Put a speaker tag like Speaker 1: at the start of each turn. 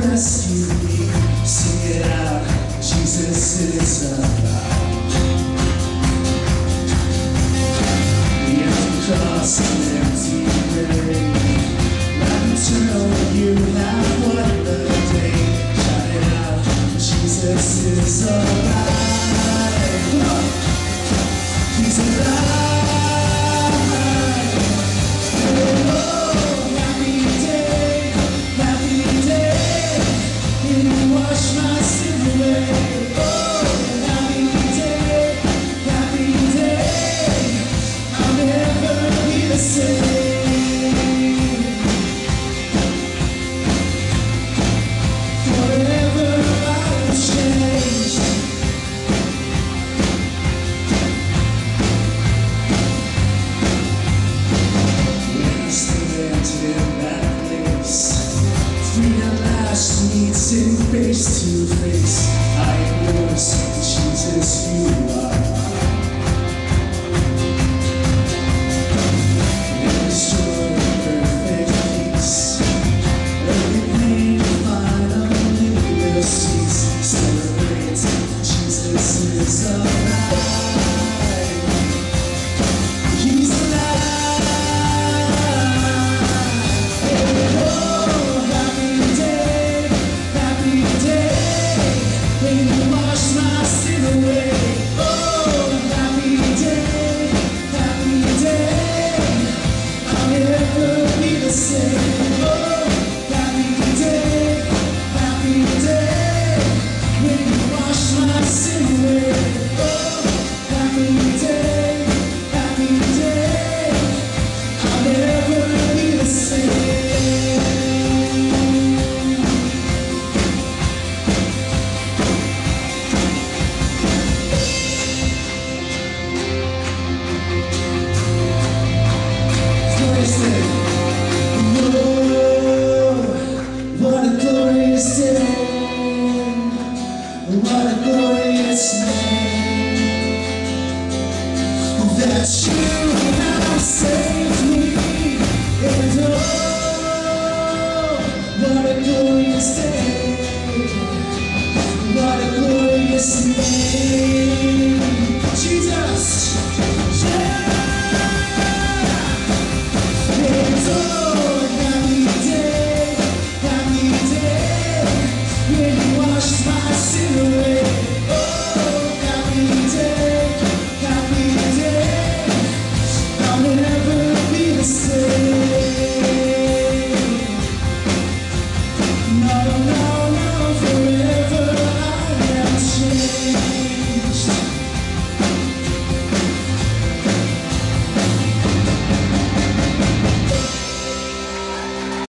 Speaker 1: rescue me. Sing it out, Jesus is alive. The empty cross and empty grave. Life eternal, you have won the day. Shout it out, Jesus is alive. He's alive. Meeting face to face, I am yours, Jesus, you are. There is joy, perfect peace. Every pain finally will cease. Celebrate, Jesus is alive. He's alive. What a glorious day, what a glorious name, that you have saved me, and oh, what a glorious day, what a glorious name, Jesus, yeah. And oh, no.